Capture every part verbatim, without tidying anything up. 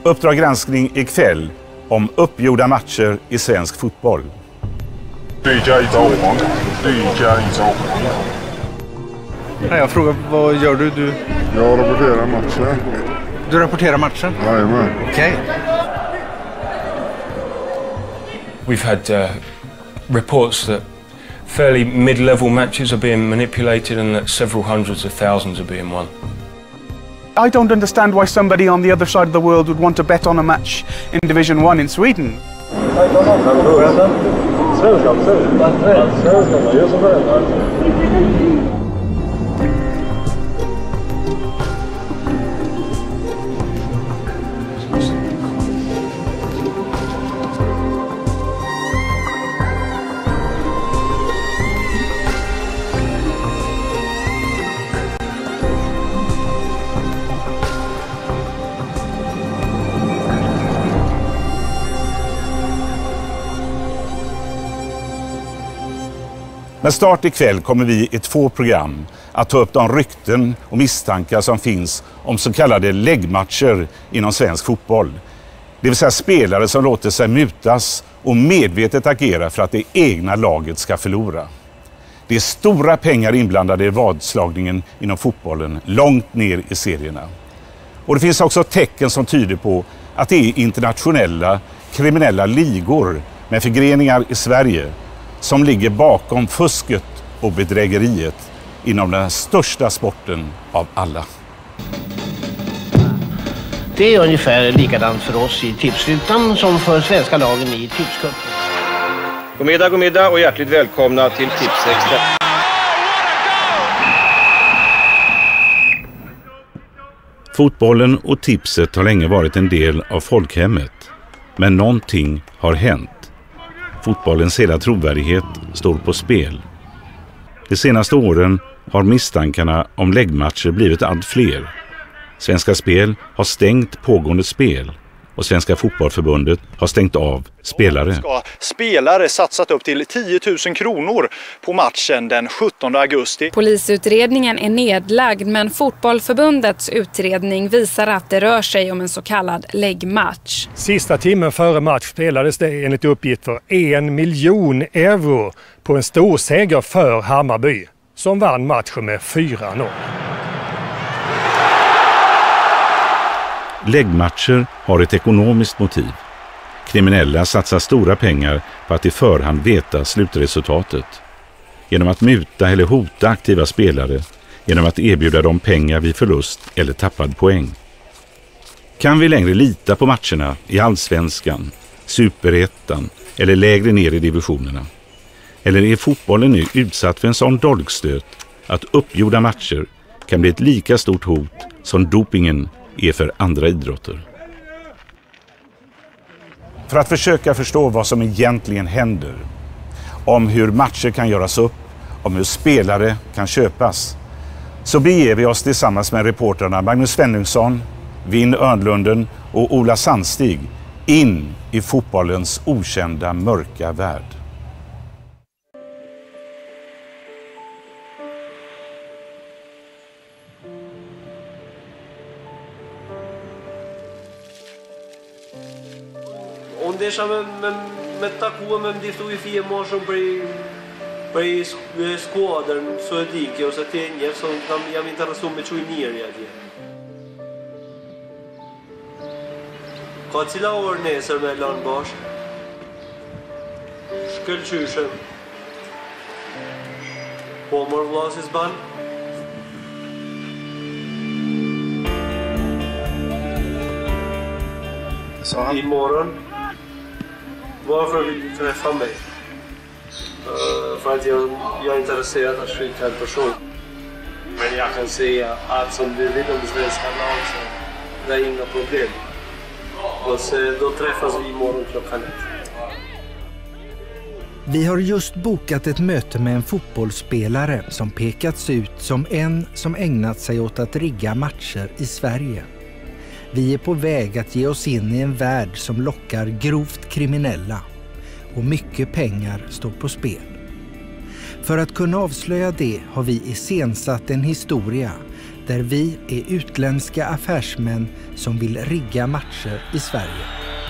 Uppdrag granskning ikväll om uppgjorda matcher i svensk fotboll. Jag frågar, vad gör du? du? Jag rapporterar matchen. Du rapporterar matchen? Jajamän. Okej. Okay. We've had uh, reports that fairly mid-level matches are being manipulated and that several hundreds of thousands are being won. I don't understand why somebody on the other side of the world would want to bet on a match in Division One in Sweden. Med start ikväll kommer vi i två program att ta upp de rykten och misstankar som finns om så kallade läggmatcher inom svensk fotboll. Det vill säga spelare som låter sig mutas och medvetet agerar för att det egna laget ska förlora. Det är stora pengar inblandade i vadslagningen inom fotbollen, långt ner i serierna. Och det finns också tecken som tyder på att det är internationella kriminella ligor med förgreningar i Sverige som ligger bakom fusket och bedrägeriet inom den största sporten av alla. Det är ungefär likadant för oss i Tipsrutan som för svenska lagen i Tipscupen. God middag, god middag och hjärtligt välkomna till Tipsextra. Fotbollen och tipset har länge varit en del av folkhemmet. Men någonting har hänt. Fotbollens hela trovärdighet står på spel. De senaste åren har misstankarna om läggmatcher blivit allt fler. Svenska Spel har stängt pågående spel och Svenska Fotbollförbundet har stängt av spelare. Ska spelare satsat upp till tio tusen kronor på matchen den sjuttonde augusti. Polisutredningen är nedlagd, men Fotbollförbundets utredning visar att det rör sig om en så kallad läggmatch. Sista timmen före match spelades det enligt uppgift för en miljon euro på en stor seger för Hammarby, som vann matchen med fyra noll. Läggmatcher har ett ekonomiskt motiv. Kriminella satsar stora pengar på att i förhand veta slutresultatet. Genom att muta eller hota aktiva spelare, genom att erbjuda dem pengar vid förlust eller tappad poäng. Kan vi längre lita på matcherna i Allsvenskan, Superettan eller lägre ner i divisionerna? Eller är fotbollen nu utsatt för en sån dolkstöt att uppgjorda matcher kan bli ett lika stort hot som dopingen är för andra idrotter? För att försöka förstå vad som egentligen händer, om hur matcher kan göras upp, om hur spelare kan köpas, så beger vi oss tillsammans med reportrarna Magnus Svenningsson, Vin Örnlunden och Ola Sandstig in i fotbollens okända mörka värld. Deixa me me taku me diftu i fie më shumë për për skuadrën suedike ose të njerëz som kam jam interesuar me çuj mirë atje. Ka cila orë nesër me lan bash? Shkëlqyshëm. Po mor vlasis ban? Sa han? Imorgon. Varför vill du träffa mig? Uh, för att jag, jag är intresserad av att skicka en person. Men jag kan säga att som du vill om det svenska lag så det är inga problem. Och så, då träffas vi imorgon klockan ett. Vi har just bokat ett möte med en fotbollsspelare som pekats ut som en som ägnat sig åt att rigga matcher i Sverige. Vi är på väg att ge oss in i en värld som lockar grovt kriminella och mycket pengar står på spel. För att kunna avslöja det har vi iscensatt en historia där vi är utländska affärsmän som vill rigga matcher i Sverige.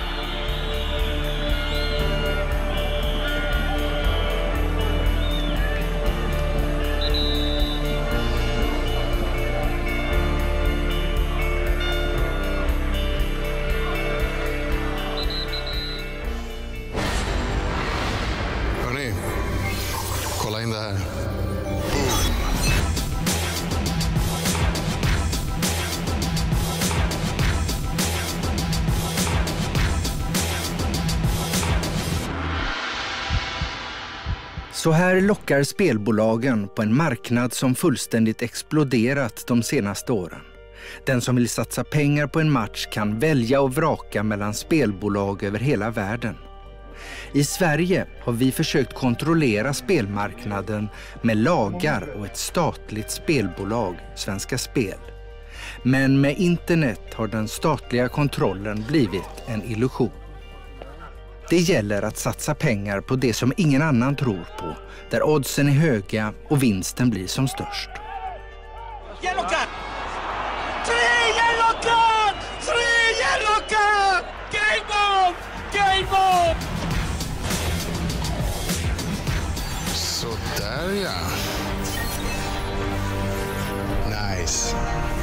Hörrni, kolla in det här. Så här lockar spelbolagen på en marknad som fullständigt exploderat de senaste åren. Den som vill satsa pengar på en match kan välja och vraka mellan spelbolag över hela världen. I Sverige har vi försökt kontrollera spelmarknaden med lagar och ett statligt spelbolag, Svenska Spel. Men med internet har den statliga kontrollen blivit en illusion. Det gäller att satsa pengar på det som ingen annan tror på, där oddsen är höga och vinsten blir som störst. Yellow card! Tre yellow card! Tre yellow card! Game on! Game on! Så där ja. Nice.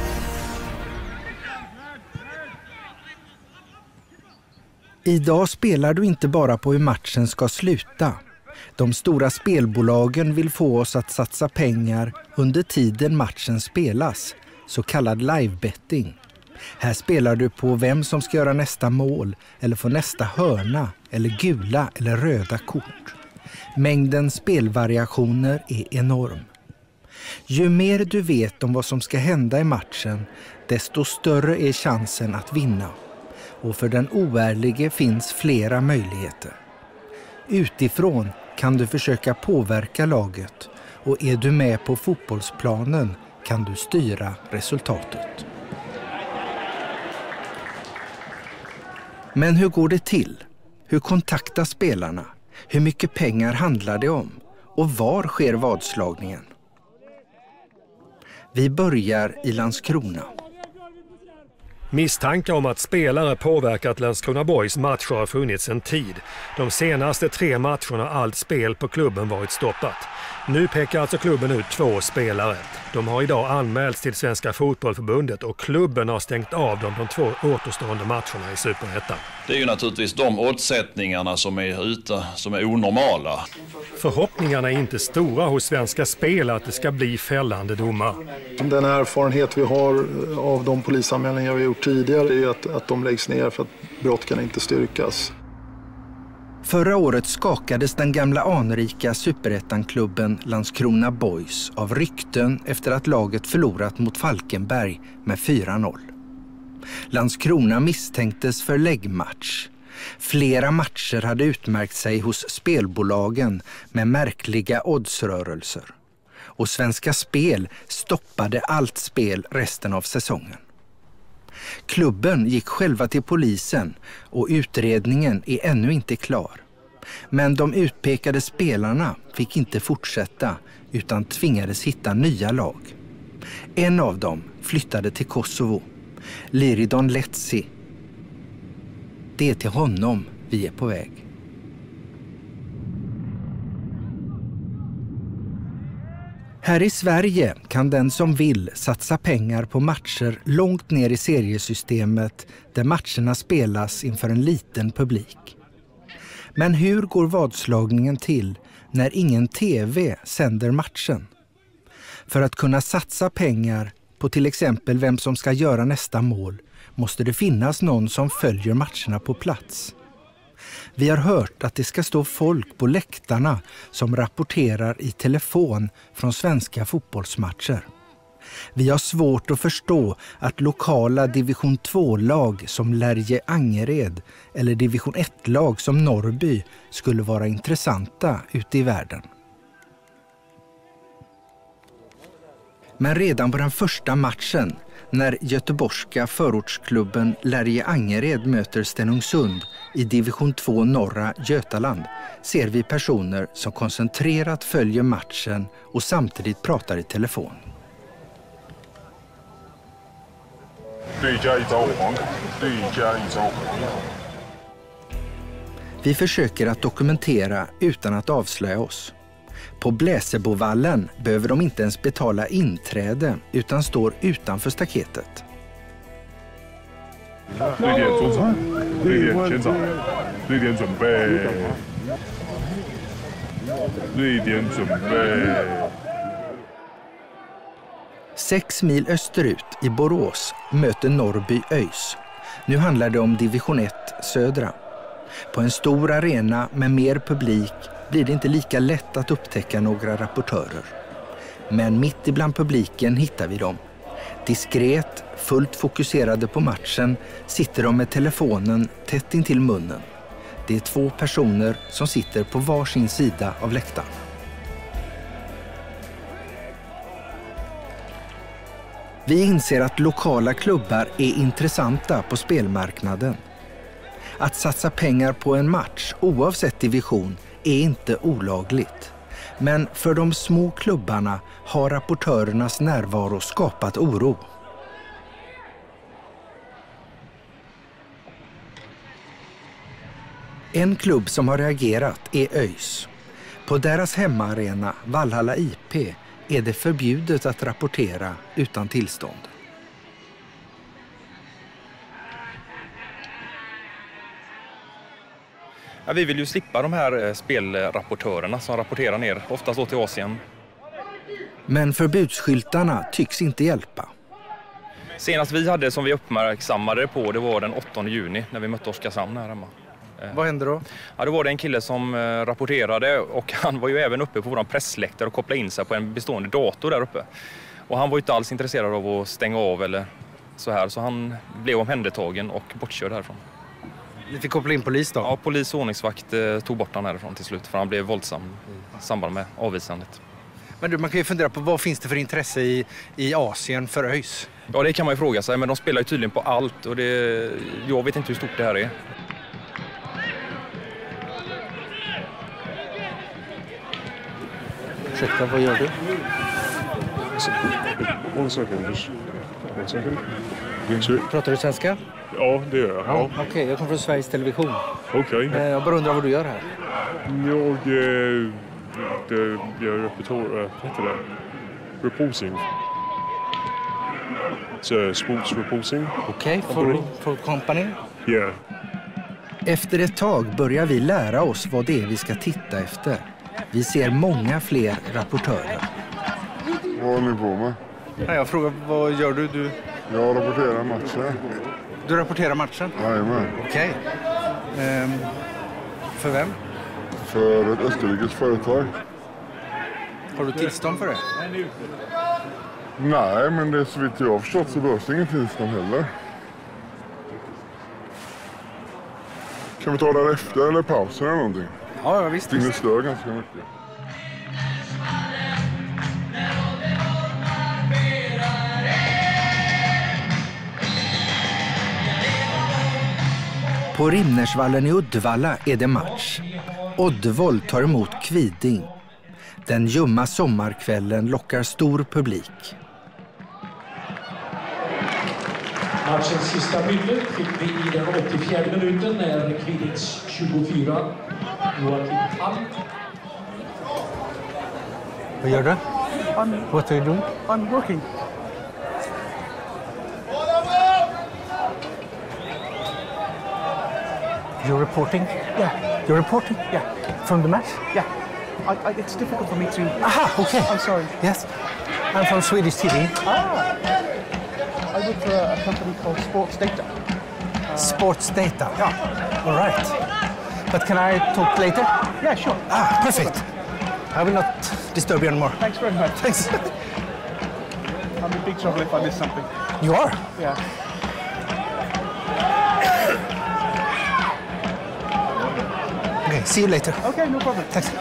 Idag spelar du inte bara på hur matchen ska sluta. De stora spelbolagen vill få oss att satsa pengar under tiden matchen spelas, så kallad live-betting. Här spelar du på vem som ska göra nästa mål eller få nästa hörna eller gula eller röda kort. Mängden spelvariationer är enorm. Ju mer du vet om vad som ska hända i matchen, desto större är chansen att vinna. Och för den oärlige finns flera möjligheter. Utifrån kan du försöka påverka laget, och är du med på fotbollsplanen kan du styra resultatet. Men hur går det till? Hur kontaktas spelarna? Hur mycket pengar handlar det om? Och var sker vadslagningen? Vi börjar i Landskrona. Misstankar om att spelare påverkat Landskrona Boys matcher har funnits en tid. De senaste tre matcherna har allt spel på klubben varit stoppat. Nu pekar alltså klubben ut två spelare. De har idag anmälts till Svenska Fotbollförbundet och klubben har stängt av dem de två återstående matcherna i Superettan. Det är ju naturligtvis de oddsättningarna som är ute som är onormala. Förhoppningarna är inte stora hos Svenska Spel att det ska bli fällande domar. Den erfarenhet vi har av de polisanmälningar vi gjort tidigare är att, att de läggs ner för att brott kan inte styrkas. Förra året skakades den gamla anrika Superettan-klubben Landskrona Boys av rykten efter att laget förlorat mot Falkenberg med fyra noll. Landskrona misstänktes för läggmatch. Flera matcher hade utmärkt sig hos spelbolagen med märkliga oddsrörelser. Och Svenska Spel stoppade allt spel resten av säsongen. Klubben gick själva till polisen och utredningen är ännu inte klar. Men de utpekade spelarna fick inte fortsätta utan tvingades hitta nya lag. En av dem flyttade till Kosovo, Liridon Letsi. Det är till honom vi är på väg. Här i Sverige kan den som vill satsa pengar på matcher långt ner i seriesystemet där matcherna spelas inför en liten publik. Men hur går vadslagningen till när ingen tv sänder matchen? För att kunna satsa pengar på till exempel vem som ska göra nästa mål måste det finnas någon som följer matcherna på plats. Vi har hört att det ska stå folk på läktarna som rapporterar i telefon från svenska fotbollsmatcher. Vi har svårt att förstå att lokala division två-lag som Lärje Angered eller division ett-lag som Norrby skulle vara intressanta ute i världen. Men redan på den första matchen, när göteborgska förortsklubben Lärje Angered möter Stenungsund i division två norra Götaland, ser vi personer som koncentrerat följer matchen och samtidigt pratar i telefon. Vi försöker att dokumentera utan att avslöja oss. På Bläsebovallen behöver de inte ens betala inträde utan står utanför staketet. Sex mil österut i Borås möter Norrby ÖIS. Nu handlar det om division ett södra. På en stor arena med mer publik blir det inte lika lätt att upptäcka några rapportörer. Men mitt ibland publiken hittar vi dem. Diskret, fullt fokuserade på matchen sitter de med telefonen tätt intill munnen. Det är två personer som sitter på varsin sida av läktaren. Vi inser att lokala klubbar är intressanta på spelmarknaden. Att satsa pengar på en match oavsett division är inte olagligt. Men för de små klubbarna har rapportörernas närvaro skapat oro. En klubb som har reagerat är ÖIS. På deras hemmaarena Valhalla I P är det förbjudet att rapportera utan tillstånd. Ja, vi vill ju slippa de här spelrapportörerna som rapporterar ner, oftast då till Asien. Men förbudsskyltarna tycks inte hjälpa. Senast vi hade som vi uppmärksammade på, det var den åttonde juni när vi mötte Oskarshamn här hemma. Vad hände då? Ja, då var det en kille som rapporterade och han var ju även uppe på vår pressläktare och kopplade in sig på en bestående dator där uppe. Och han var ju inte alls intresserad av att stänga av eller så här, så han blev omhändertagen och bortkörd härifrån. Ni fick koppla in polis då? Ja, polis och ordningsvakt eh, tog bort han härifrån till slut för han blev våldsam i samband med avvisandet. Men du, man kan ju fundera på vad finns det för intresse i, i Asien för ÖIS? Ja, det kan man ju fråga sig, men de spelar ju tydligen på allt och det, jag vet inte hur stort det här är. Ursäkta, vad gör du? One second, just one second. Pratar du svenska? Ja, det gör jag. Ja. Okej, okay, jag kommer från Sveriges Television. Okej. Okay. Jag bara undrar vad du gör här. Jag, eh, det, jag reporter, äh, heter det? Reporting. Så, sports reporting. Okej, okay, for, for company? Ja. Yeah. Efter ett tag börjar vi lära oss vad det är vi ska titta efter. Vi ser många fler rapportörer. Vad är ni på med? Nej, jag frågar, vad gör du? du? Jag rapporterar matchen. Du rapporterar matchen? Jajamän. Okej. Okay. Um, för vem? För ett österrikiskt företag. Har du tillstånd för det? Nej, men det är så vitt jag har förstått så behövs ingen tillstånd heller. Kan vi ta det efter eller pausen eller någonting? Ja, visst. Det stör ganska mycket. På Rimnersvallen i Uddevalla är det match. Oddevold tar emot Kviding. Den ljumma sommarkvällen lockar stor publik. Matchens sista minut fick vi i den åttiofjärde minuten när Kvidings tjugofyra Joakim Hall. Vad gör du? I'm, What are you doing? I'm working. You're reporting? Yeah. You're reporting? Yeah. From the match? Yeah. I, I, it's difficult for me to... Aha, okay. I'm sorry. Yes. I'm from Swedish T V. Ah. I work for a, a company called Sports Data. Uh, Sports Data? Yeah. All right. But can I talk later? Yeah, sure. Ah, perfect. I will not disturb you anymore. Thanks very much. Thanks. I'm in big trouble if I miss something. You are? Yeah. Okay, see you later. Okay, no problem. Thanks.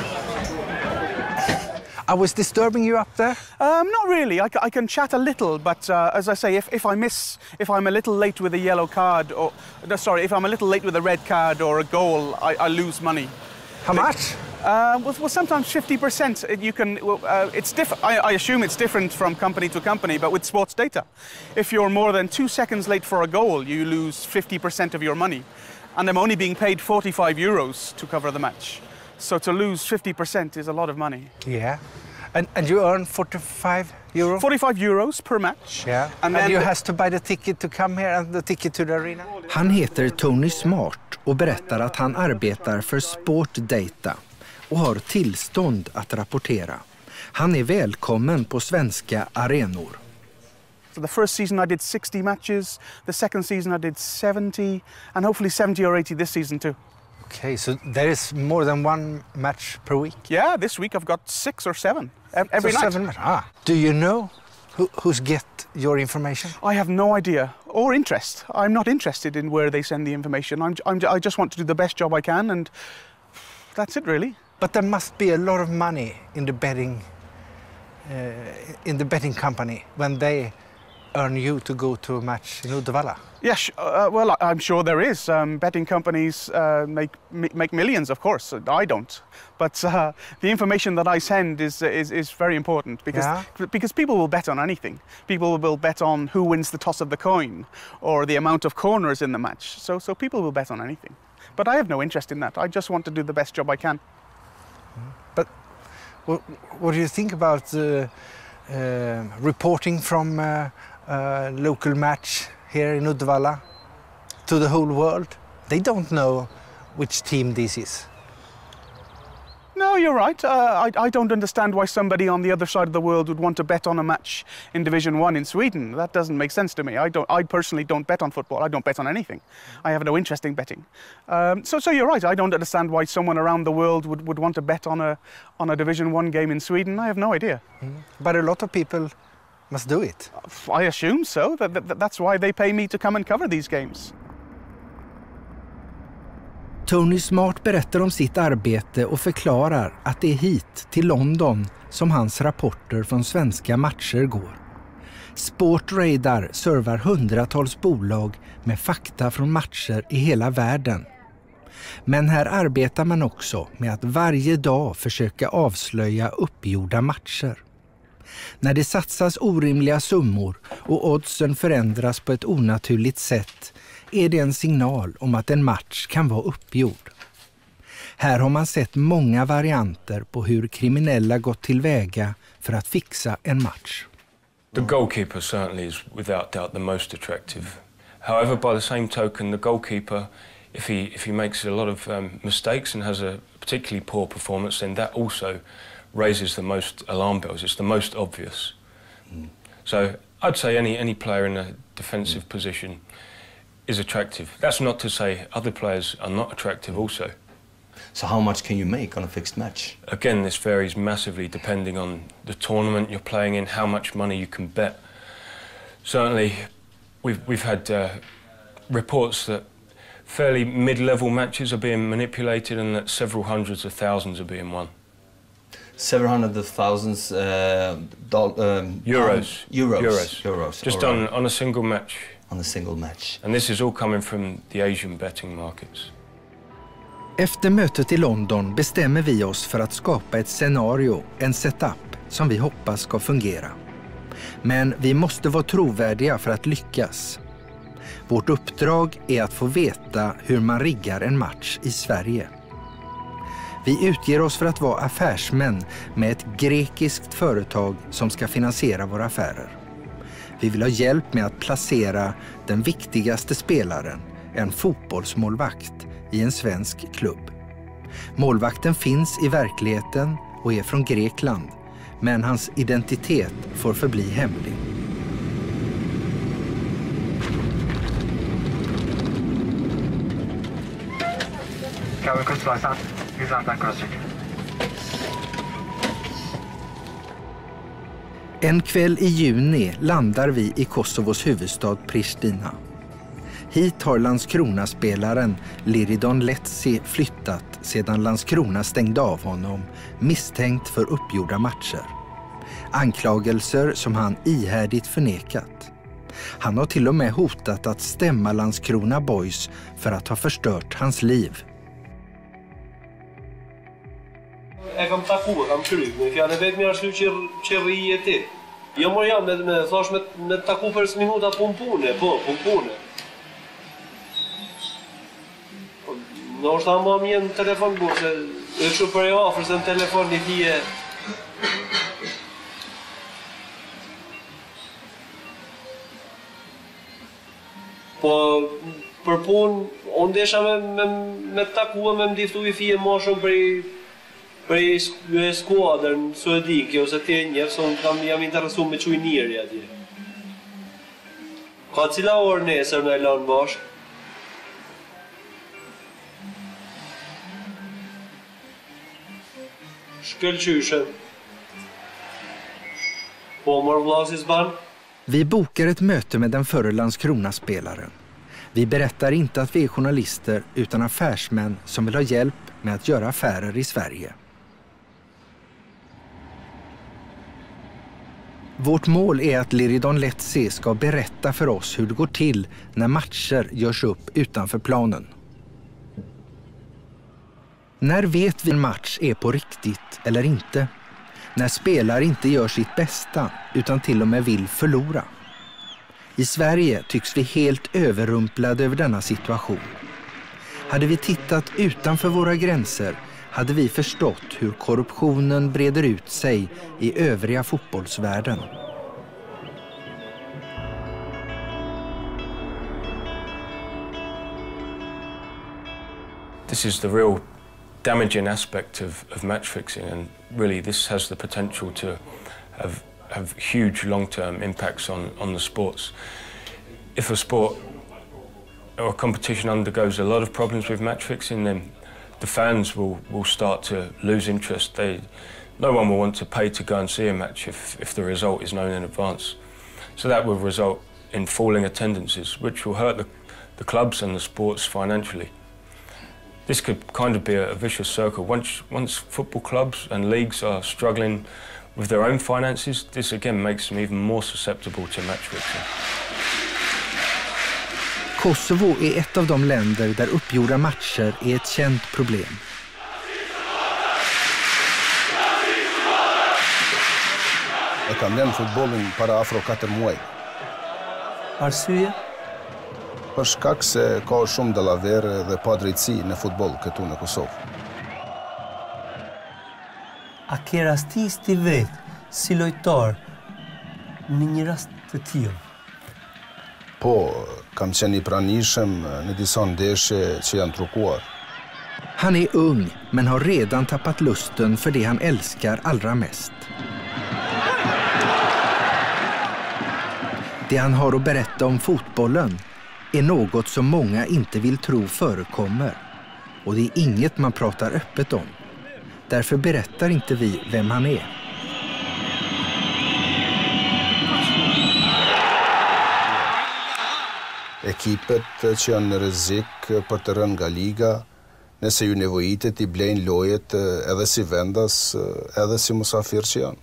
I was disturbing you up there? Um, not really. I, I can chat a little, but uh, as I say, if, if I miss, if I'm a little late with a yellow card, or no, sorry, if I'm a little late with a red card or a goal, I, I lose money. How much? Uh, well, well, sometimes fifty percent. You can. Well, uh, it's different. I, I assume it's different from company to company, but with sports data, if you're more than two seconds late for a goal, you lose fifty percent of your money, and I'm only being paid forty-five euros to cover the match. So to lose fifty percent is a lot of money. Yeah, and and you earn forty-five euro. forty-five euros per match. Yeah, and, and you has to buy the ticket to come here and the ticket to the arena. Han heter Tony Smart och berättar att han arbetar för Sport Data och har tillstånd att rapportera. Han är välkommen på svenska arenor. So the first season I did sixty matches, the second season I did seventy, and hopefully seventy or eighty this season too. Okay, so there is more than one match per week? Yeah, this week I've got six or seven every so night. Seven, ah. Do you know who, who's get your information? I have no idea or interest. I'm not interested in where they send the information. I'm, I'm, I just want to do the best job I can, and that's it really. But there must be a lot of money in the betting, uh, in the betting company when they earn you to go to a match in Uddevalla. Yes, uh, well, I'm sure there is. Um, betting companies uh, make make millions, of course. I don't, but uh, the information that I send is is, is very important because yeah. because people will bet on anything. People will bet on who wins the toss of the coin or the amount of corners in the match. So so people will bet on anything. But I have no interest in that. I just want to do the best job I can. But what, what do you think about uh, uh, reporting from uh, a local match here in Uddevalla to the whole world? They don't know which team this is. No, you're right. Uh, I, I don't understand why somebody on the other side of the world would want to bet on a match in Division One in Sweden. That doesn't make sense to me. I don't. I personally don't bet on football. I don't bet on anything. I have no interest in betting. Um, so, so you're right. I don't understand why someone around the world would, would want to bet on a on a Division One game in Sweden. I have no idea. Mm. But a lot of people must do it. I assume so. That, that, that's why they pay me to come and cover these games. Tony Smart berättar om sitt arbete och förklarar att det är hit till London som hans rapporter från svenska matcher går. Sport Radar servar hundratals bolag med fakta från matcher i hela världen. Men här arbetar man också med att varje dag försöka avslöja uppgjorda matcher. När det satsas orimliga summor och oddsen förändras på ett onaturligt sätt är det en signal om att en match kan vara uppgjord. Här har man sett många varianter på hur kriminella gått tillväga för att fixa en match. The goalkeeper certainly is without doubt the most attractive. However, by the same token, the goalkeeper, if he if he makes a lot of um, mistakes and has a particularly poor performance, then that also raises the most alarm bells. It's the most obvious. Mm. So I'd say any any player in a defensive mm. position is attractive. That's not to say other players are not attractive also. So how much can you make on a fixed match? Again, this varies massively depending on the tournament you're playing in, how much money you can bet. Certainly, we've, we've had uh, reports that fairly mid-level matches are being manipulated and that several hundreds of thousands are being won. Several hundred of thousands uh, doll, um, euros. Um, euros. Euros. Euros. Just on, on a single match. On a single match. And this is all coming from the Asian betting markets. Efter mötet i London bestämmer vi oss för att skapa ett scenario, en setup som vi hoppas ska fungera. Men vi måste vara trovärdiga för att lyckas. Vårt uppdrag är att få veta hur man riggar en match i Sverige. Vi utger oss för att vara affärsmän med ett grekiskt företag som ska finansiera våra affärer. Vi vill ha hjälp med att placera den viktigaste spelaren, en fotbollsmålvakt, i en svensk klubb. Målvakten finns i verkligheten och är från Grekland, men hans identitet får förbli hemlig. En kväll i juni landar vi i Kosovos huvudstad Pristina. Hit har Landskrona-spelaren Liridon Letsi flyttat sedan Landskrona stängde av honom, misstänkt för uppgjorda matcher. Anklagelser som han ihärdigt förnekat. Han har till och med hotat att stämma Landskrona Boys för att ha förstört hans liv. e kam taku, kam kry, me fjalë vetë më ashtu që që rri e ti. Jo më jam me, me thash me, me taku për minuta pumpune, po, pumpune. Në është ta më mjenë në telefon bu, se e kështu për e ofër, se në telefon një hije. Po, për pun, unë desha me, me, me takua, me mdiftu i fije ma shumë për i për i skuadrë në Suedin, kjo se ti e njërë, se unë kam jam interesu me quj njëri atje. Ka cila orë nesër me lanë bashkë? Shkëllqyshe. Po mår vlasis ban? Vi bokar ett möte med den förre Landskrona-spelaren. Vi berättar inte att vi är journalister utan affärsmän som vill ha hjälp med att göra affärer i Sverige. Vårt mål är att Liridon Letsi ska berätta för oss hur det går till när matcher görs upp utanför planen. När vet vi en match är på riktigt eller inte? När spelare inte gör sitt bästa utan till och med vill förlora. I Sverige tycks vi helt överrumplade över denna situation. Hade vi tittat utanför våra gränser hade vi förstått hur korruptionen breder ut sig i övriga fotbollsvärlden. This is the real damaging aspect of, of match fixing, and really this has the potential to have, have huge long-term impacts on, on the sports. If a sport or a competition undergoes a lot of problems with match fixing, then the fans will, will start to lose interest. They, no one will want to pay to go and see a match if, if the result is known in advance. So that will result in falling attendances, which will hurt the, the clubs and the sports financially. This could kind of be a, a vicious circle. Once, once football clubs and leagues are struggling with their own finances, this again makes them even more susceptible to match fixing. Kosovo är ett av de länder där uppgjorda matcher är ett känt problem. Jag kan lämna fotbollen para afro katër muaj. Arsye? Për shkak se ka shumë dallavere dhe padrejtësi në futboll këtu në Kosovë. A ke rastis ti vetë si lojtar në një rast të tillë? Po, kam qenë i pranishëm në disa ndeshje që janë trukuar. Han är ung men har redan tappat lusten för det han älskar allra mest. Det han har att berätta om fotbollen är något som många inte vill tro förekommer. Och det är inget man pratar öppet om. Därför berättar inte vi vem han är. Ekipet që janë në rrezik për të rënë nga liga, nëse ju nevojitet i blejnë lojet edhe si vendas, edhe si musafir që janë.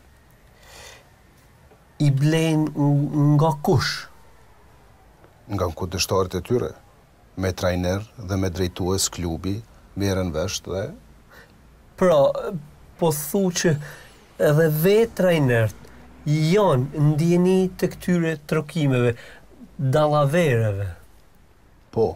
I blejnë nga kush? Nga kundërshtarët e tyre, me trajner dhe me drejtues klubi, merren vesh dhe... Pra, po thu që edhe vetë trajnerët janë ndjeni të këtyre trokimeve, dallavereve. Po.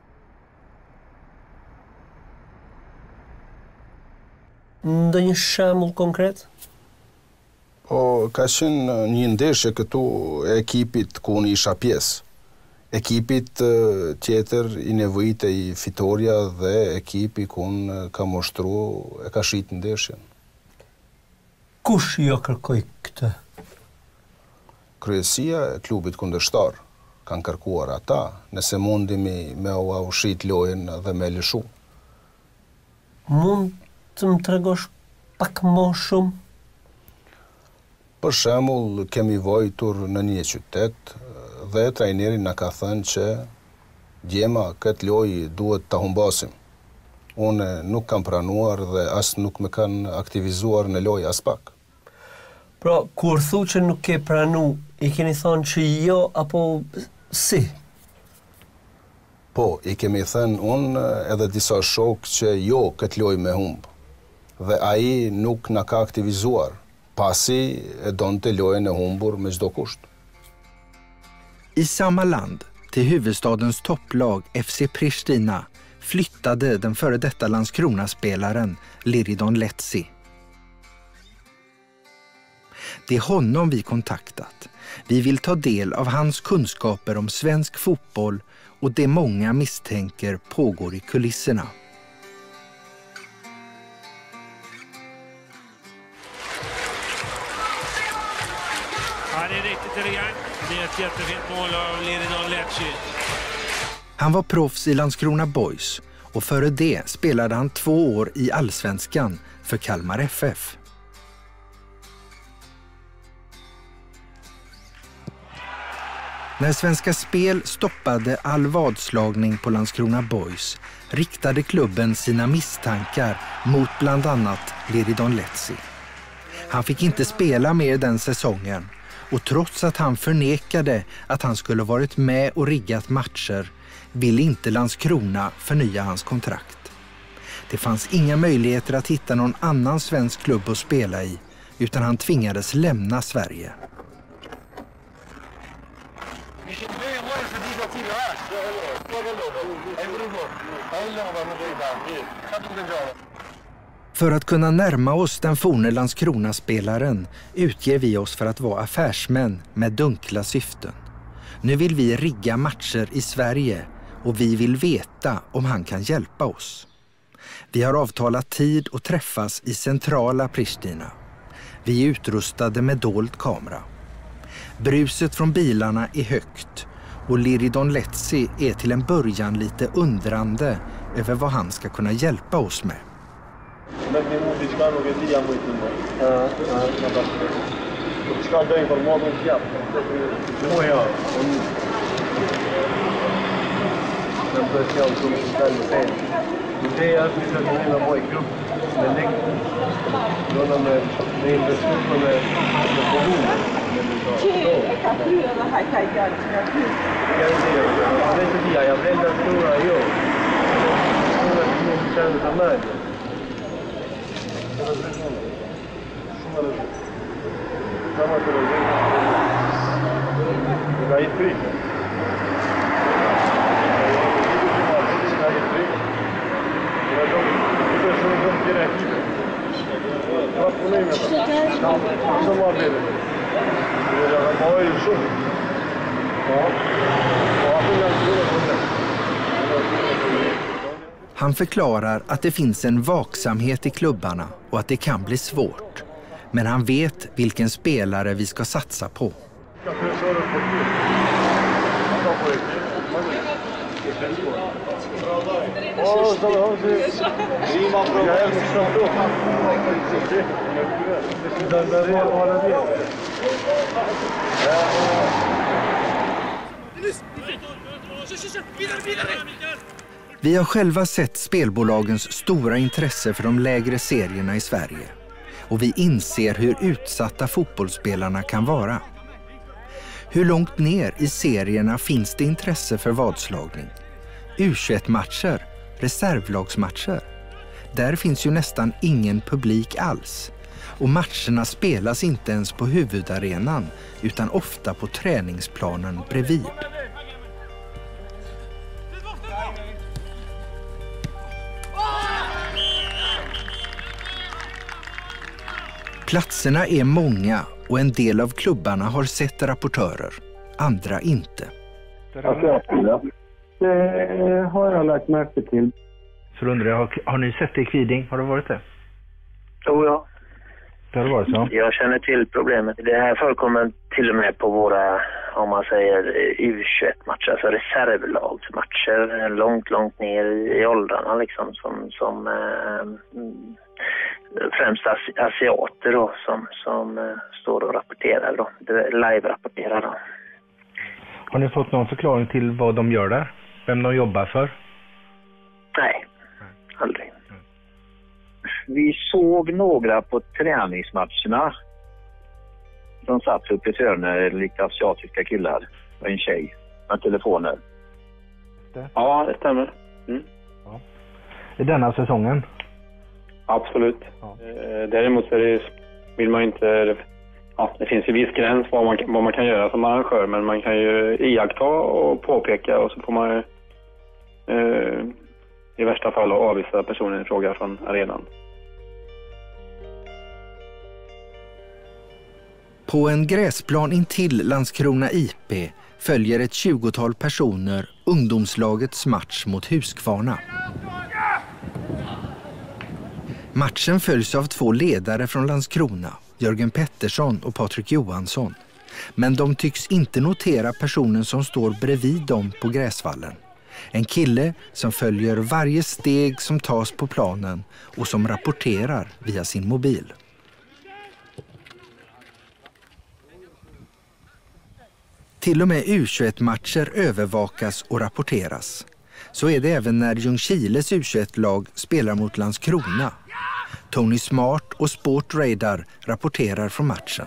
Ndonjë shembull konkret? Po, ka qenë një ndeshje këtu e ekipit ku unë isha pjesë. Ekipit tjetër i nevojite i fitoria dhe ekipi ku unë ka moshtru e ka shit ndeshjen. Kush jo kërkoj këtë? Kryesia e klubit kundërshtar kanë kërkuar ata, nëse mundimi me u ushit lojen dhe me lëshu. Mund të më tregosh pak më shumë? Për shembull, kemi vojtur në një qytet dhe trajneri na ka thënë që djema këtë lojë duhet ta humbasim. Unë nuk kam pranuar dhe as nuk më kanë aktivizuar në lojë as pak. Pra, kur thu që nuk ke pranu, i keni thënë që jo apo si? Po, i kemi thënë unë edhe disa shok që jo këtë lojë me humb. Aí nuk na ka aktivizuar. Pasi e donte lojën e humbur med çdo kusht. I samma land, till huvudstadens topplag F C Pristina, flyttade den före detta Landskrona-spelaren Liridon Letsi. Det är honom vi kontaktat. Vi vill ta del av hans kunskaper om svensk fotboll och det många misstänker pågår i kulisserna. Ja, det är riktigt elegant. Det är ett jättefint mål av Liridon Letsi. Han var proffs i Landskrona Boys och före det spelade han två år i Allsvenskan för Kalmar F F. När Svenska Spel stoppade all vadslagning på Landskrona Boys riktade klubben sina misstankar mot bland annat Liridon Letsi. Han fick inte spela mer den säsongen och trots att han förnekade att han skulle varit med och riggat matcher ville inte Landskrona förnya hans kontrakt. Det fanns inga möjligheter att hitta någon annan svensk klubb att spela i utan han tvingades lämna Sverige. För att kunna närma oss den forne Landskrona-spelaren utger vi oss för att vara affärsmän med dunkla syften. Nu vill vi rigga matcher i Sverige och vi vill veta om han kan hjälpa oss. Vi har avtalat tid att träffas i centrala Pristina. Vi är utrustade med dold kamera. Bruset från bilarna är högt och Liridon Letsi är till en början lite undrande över vad han ska kunna hjälpa oss med. Han förklarar att det finns en vaksamhet i klubbarna och att det kan bli svårt. Men han vet vilken spelare vi ska satsa på. Vi har själva sett spelbolagens stora intresse för de lägre serierna i Sverige. Och vi inser hur utsatta fotbollsspelarna kan vara. Hur långt ner i serierna finns det intresse för vadslagning? U tjugoett-matcher, reservlagsmatcher. Där finns ju nästan ingen publik alls. Och matcherna spelas inte ens på huvudarenan utan ofta på träningsplanen bredvid. Platserna är många och en del av klubbarna har sett rapportörer, andra inte. Det har jag lagt märke till. Så undrar jag, har, har ni sett det i Kviding? Har det varit det? Jo, ja. Det har det varit så? Jag känner till problemet. Det här förekommer till och med på våra, om man säger, U tjugoett-matcher, alltså reservlagsmatcher, långt, långt ner i åldrarna liksom, som, som eh, främst asiater då, som, som eh, står och rapporterar då, live-rapporterar då. Har ni fått någon förklaring till vad de gör där? Vem de jobbar för? Nej, aldrig. Vi såg några på träningsmatcherna. De satt uppe i hörnet, lite asiatiska killar och en tjej med telefoner. Det. Ja, det stämmer. Mm. Ja. I denna säsongen? Absolut. Ja. Däremot så är det, vill man inte... Ja, det finns ju viss gräns vad man, vad man kan göra som arrangör, men man kan ju iaktta och påpeka och så får man eh, i värsta fall avvisa personen i fråga från arenan. På en gräsplan intill Landskrona I P följer ett tjugotal personer ungdomslagets match mot Huskvarna. Matchen följs av två ledare från Landskrona, Jörgen Pettersson och Patrik Johansson. Men de tycks inte notera personen som står bredvid dem på gräsvallen. En kille som följer varje steg som tas på planen och som rapporterar via sin mobil. Till och med U tjugoett-matcher övervakas och rapporteras. Så är det även när Ljungskiles U tjugoett-lag spelar mot Landskrona. Tony Smart och Sport Radar rapporterar från matchen.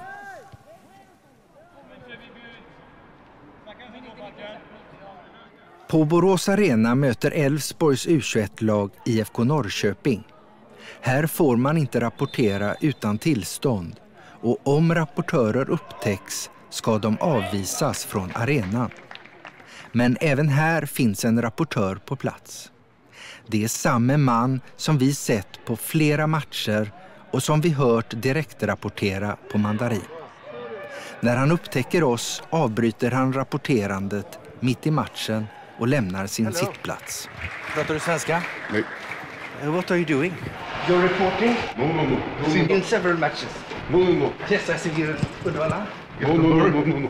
På Borås Arena möter Elfsborgs U tjugoett-lag I F K Norrköping. Här får man inte rapportera utan tillstånd, och om rapportörer upptäcks ska de avvisas från arenan. Men även här finns en rapportör på plats. Det är samma man som vi sett på flera matcher och som vi hört direktrapportera på Mandarin. När han upptäcker oss avbryter han rapporterandet mitt i matchen och lämnar sin Hello. sittplats. Pratar du svenska? Nej. Uh, what are you doing? You're reporting? No, no, no. no. In several matches? No, no, no. Yes, I see you in Uddevalla. No, no, no, no, no, no.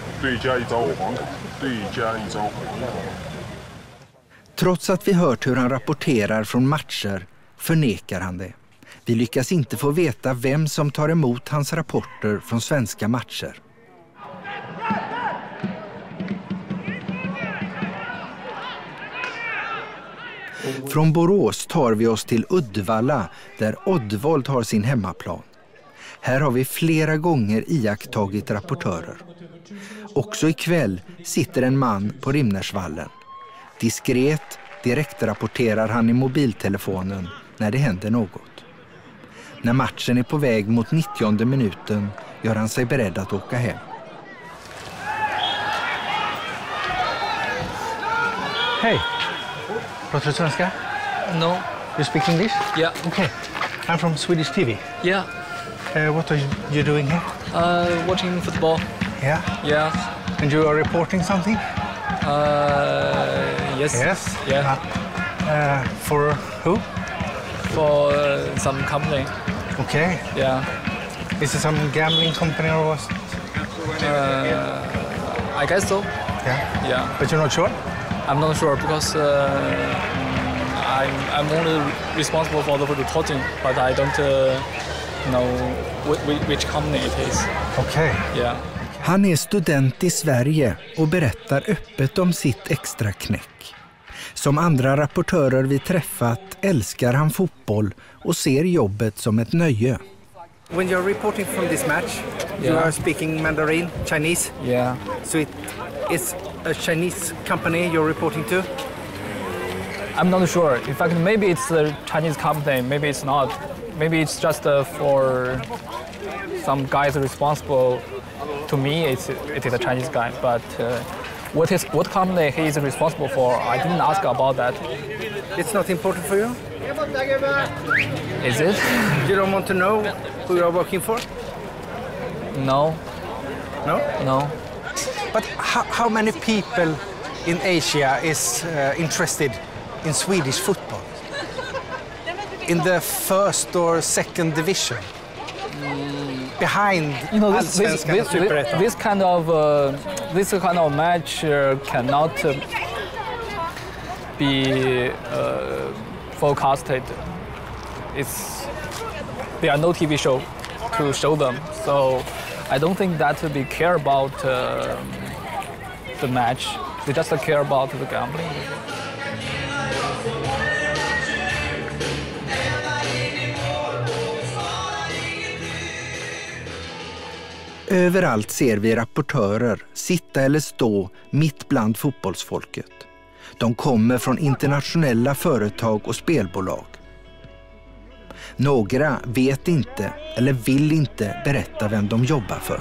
Trots att vi hört hur han rapporterar från matcher förnekar han det. Vi lyckas inte få veta vem som tar emot hans rapporter från svenska matcher. Från Borås tar vi oss till Uddevalla där Oddvold har sin hemmaplan. Här har vi flera gånger iakttagit rapportörer. Också ikväll sitter en man på Rimnersvallen. Diskret direktrapporterar han i mobiltelefonen när det händer något. När matchen är på väg mot nittionde minuten gör han sig beredd att åka hem. Hej! Pratar du svenska? No. You speak English? Yeah. Okay. I'm from Swedish T V. Yeah. Uh, what are you doing here? Uh, watching football. Yeah? Yeah. And you are reporting something? Uh, yes. Yes? Yeah. Uh, for who? For uh, some company. Okay. Yeah. Is it some gambling company or what? Uh, I guess so. Yeah? Yeah. But you're not sure? I'm not sure because uh, I'm, I'm only responsible for the reporting, but I don't uh, know which, which company it is. Okay. Yeah. Han är student i Sverige och berättar öppet om sitt extra knäck. Som andra rapportörer vi träffat älskar han fotboll och ser jobbet som ett nöje. When you're reporting from this match, yeah. you are speaking Mandarin, Chinese. Yeah. So it is a Chinese company you're reporting to? I'm not sure. In fact, maybe it's a Chinese company, maybe it's not. Maybe it's just uh, for some guys responsible. To me, it's, it is a Chinese guy, but uh, what is what company he is responsible for, I didn't ask about that. It's not important for you? Is it? You don't want to know who you are working for? No. No? No. But how, how many people in Asia is uh, interested in Swedish football? In the first or second division? Behind you know, this, this, this, this, this kind of uh, this kind of match uh, cannot uh, be uh, forecasted. It's there are no T V show to show them, so I don't think that they care about uh, the match. They just care about the gambling. Överallt ser vi rapportörer sitta eller stå mitt bland fotbollsfolket. De kommer från internationella företag och spelbolag. Några vet inte eller vill inte berätta vem de jobbar för.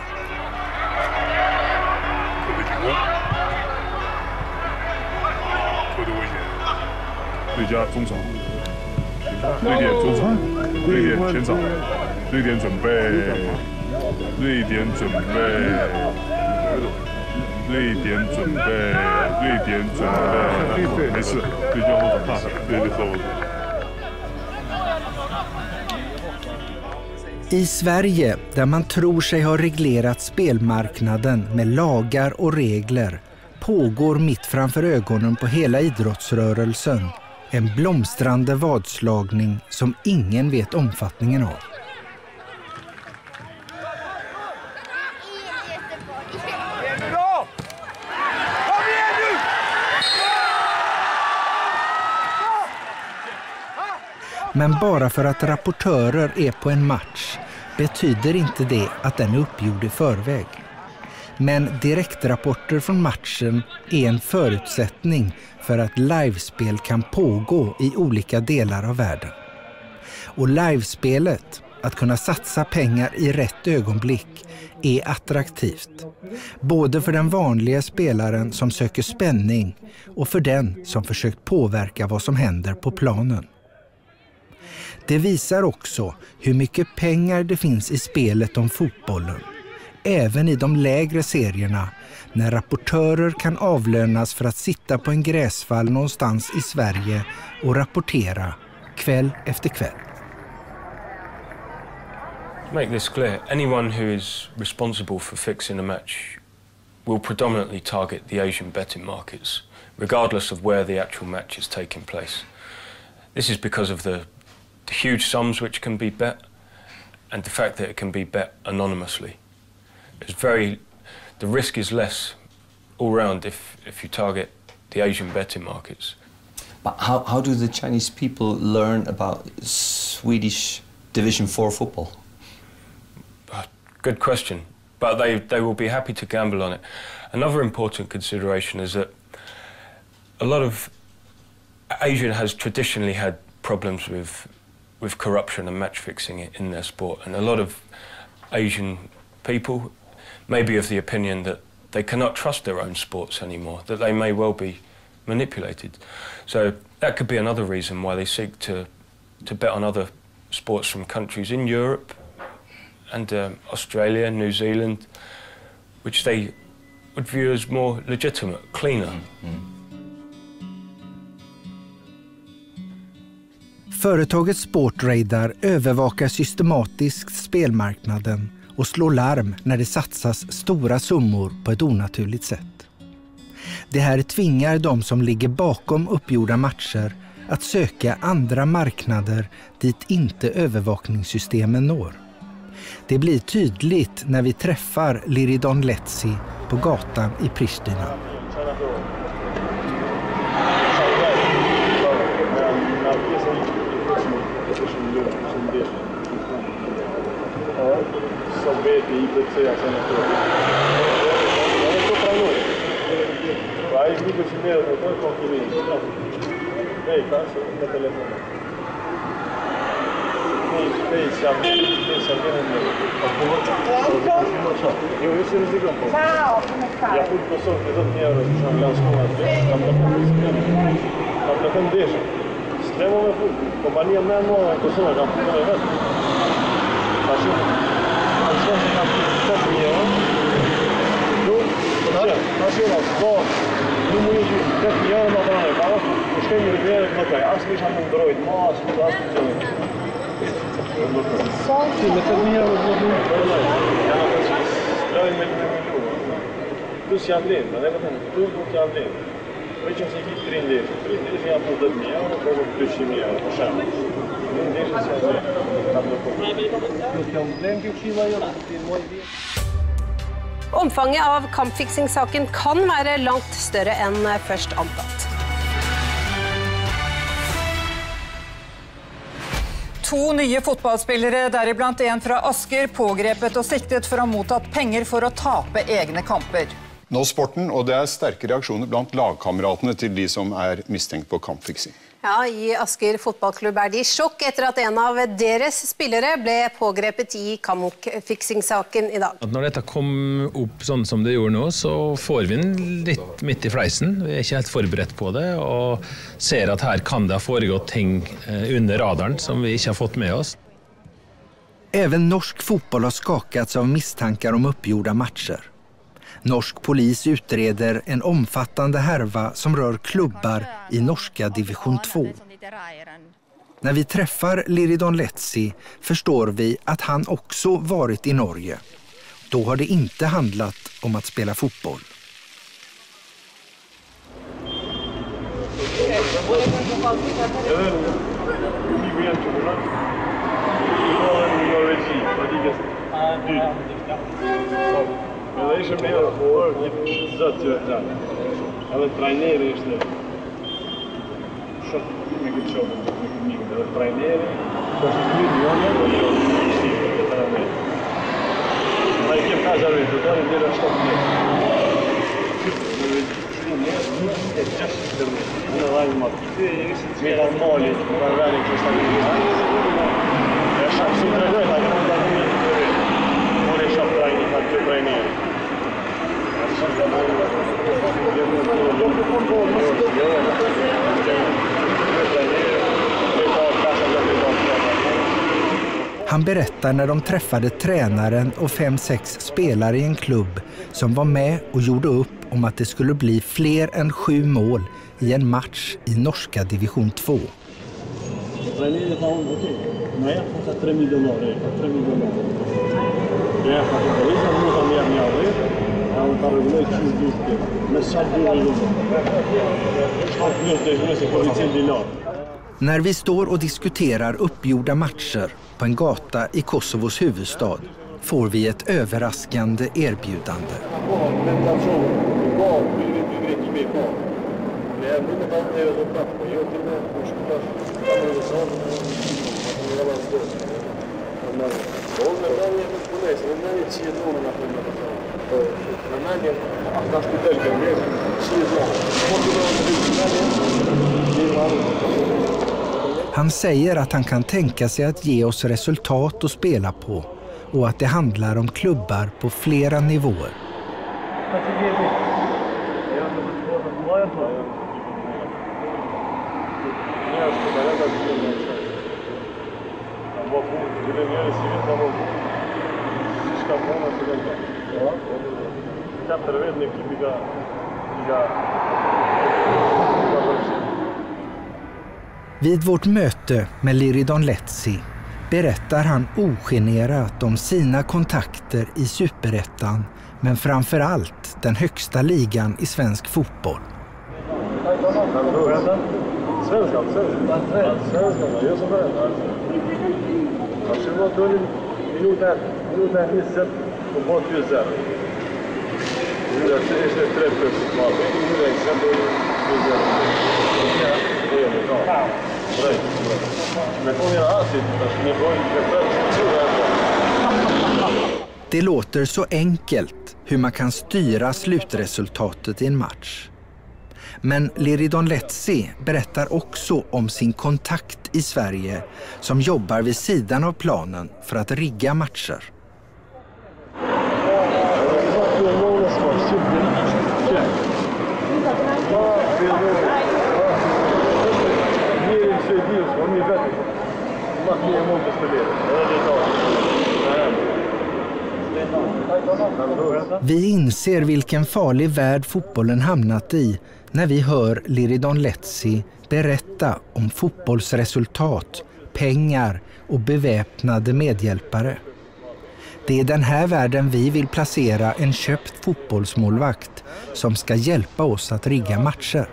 I Sverige, där man tror sig ha reglerat spelmarknaden med lagar och regler, pågår mitt framför ögonen på hela idrottsrörelsen en blomstrande vadslagning som ingen vet omfattningen av. Men bara för att rapportörer är på en match betyder inte det att den är uppgjord i förväg. Men direktrapporter från matchen är en förutsättning för att livespel kan pågå i olika delar av världen. Och livespelet, att kunna satsa pengar i rätt ögonblick, är attraktivt. Både för den vanliga spelaren som söker spänning och för den som försökt påverka vad som händer på planen. Det visar också hur mycket pengar det finns i spelet om fotbollen. Även i de lägre serierna, när rapportörer kan avlönas för att sitta på en gräsvall någonstans i Sverige och rapportera kväll efter kväll. To make this clear, anyone who is responsible for fixing a match will predominantly target the Asian betting markets, regardless of where the actual match is taking place. This is because of the The huge sums which can be bet and the fact that it can be bet anonymously. It's very, the risk is less all round if, if you target the Asian betting markets. But how, how do the Chinese people learn about Swedish Division four football? Uh, good question, but they, they will be happy to gamble on it. Another important consideration is that a lot of Asia has traditionally had problems with with corruption and match fixing in their sport, and a lot of Asian people may be of the opinion that they cannot trust their own sports anymore, that they may well be manipulated. So that could be another reason why they seek to to bet on other sports from countries in Europe and um, Australia, New Zealand, which they would view as more legitimate, cleaner. Mm. Företaget Sportradar övervakar systematiskt spelmarknaden och slår larm när det satsas stora summor på ett onaturligt sätt. Det här tvingar de som ligger bakom uppgjorda matcher att söka andra marknader dit inte övervakningssystemen når. Det blir tydligt när vi träffar Liridon Letsi på gatan i Pristina. Plus Janlin, men jag vet inte, du mot Janlin. Vi kan säkert hitta in det. Det är jag på det med och då plus kemi och skärm. Det är så så. Omfanget av kampfiksingsaken kan være langt større enn først antatt. To nye fotballspillere, deriblant en fra Asker, pågrepet og siktet for å ha mottatt penger for å tape egne kamper. Nå sporten, og det er sterke reaksjoner blant lagkameratene til de som er mistenkt på kampfiksing. Ja, i Asker fotballklubb er de i sjokk etter at en av deres spillere ble pågrepet i kampfiksing-saken i dag. Når dette kom opp sånn som det gjorde nå, så får vi den litt midt i fleisen. Vi er ikke helt forberedt på det, og ser at her kan det ha foregått ting under radaren som vi ikke har fått med oss. Även norsk fotboll har skakats av misstankar om uppgjorda matcher. Norsk polis utreder en omfattande härva som rör klubbar i norska division två. När vi träffar Liridon Letsi förstår vi att han också varit i Norge. Då har det inte handlat om att spela fotboll. Edhe ishëm një orë, një zëtë që e të edhe trajneri ishte shumë me këtë qovë, me këtë mikë, edhe trajneri është të milione, dhe jo në shtive, këtë të rëmej. Ma i kemë kazar vetë, të dojnë dhe shtonë një. Shri një, e gjashtë të rëmej, në rajnë matë. Me të mali, në rajnë që është të rëmej. E shakë su të rëmej, ta këmë të rëmej të rëmej. Mone shakë trajni, ka të trajneri. Han berättar när de träffade tränaren och fem, sex spelare i en klubb som var med och gjorde upp om att det skulle bli fler än sju mål i en match i norska division två. När vi står och diskuterar uppgjorda matcher på en gata i Kosovos huvudstad får vi ett överraskande erbjudande. Han säger att han kan tänka sig att ge oss resultat att spela på och att det handlar om klubbar på flera nivåer. Vid vårt möte med Liridon Letsi berättar han ogenerat om sina kontakter i Superettan, men framför allt den högsta ligan i svensk fotboll. Det låter så enkelt hur man kan styra slutresultatet i en match. Men Liridon Letsi berättar också om sin kontakt i Sverige som jobbar vid sidan av planen för att rigga matcher. Vi inser vilken farlig värld fotbollen hamnat i när vi hör Liridon Letsi berätta om fotbollsresultat, pengar och beväpnade medhjälpare. Det är den här världen vi vill placera en köpt fotbollsmålvakt som ska hjälpa oss att rigga matcher.